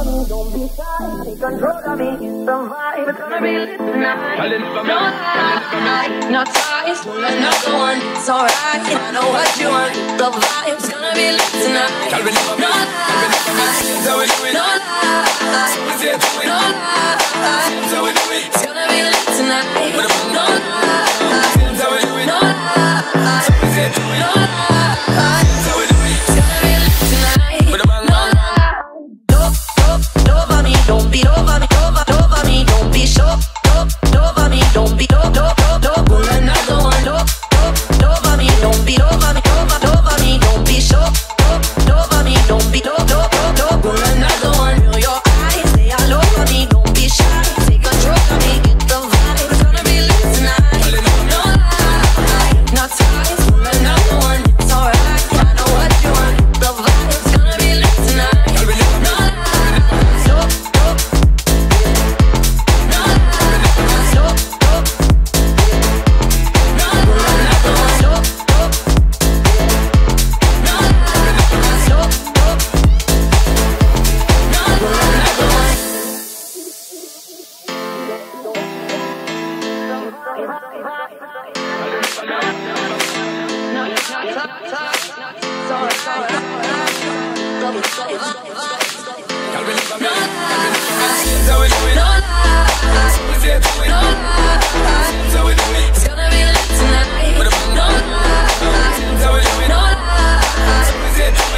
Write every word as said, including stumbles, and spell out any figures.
Don't be shy, take control of me. It's the vibe, it's gonna be lit tonight. No lie, no ties, another one. It's alright, I know what you want. The vibe's gonna be lit tonight. No lie, no lie, no lie. It's gonna be lit tonight. No lie, no lie, no lie. Don't be over me, over, over me. Don't be show, over, over me. Don't be over, over, over. Pull another one, over, over me. Don't be over me, over, over me. Don't be show, over, over me. Don't be over, over. Pull another one. Feel your eyes, they all over me. Don't be shy, take control of me. Get the vibe, it's gonna be lit tonight. No lie, no ties. Pull another one, it's alright. I know what you want. The vibe's gonna be lit tonight. No lie. It's